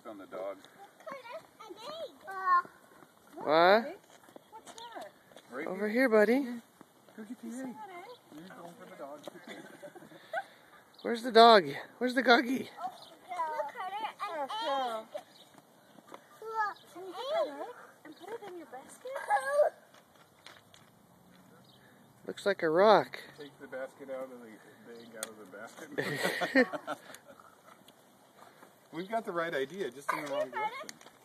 on the dog. What? What's that? Right Over here, buddy. Go get the egg. You're going for the dog. Where's the dog? Where's the goggy? Look, Carter, an egg. Can you get that egg and put it in your basket? Looks like a rock. Take the basket out of the egg out of the basket. We've got the right idea, just in the wrong direction.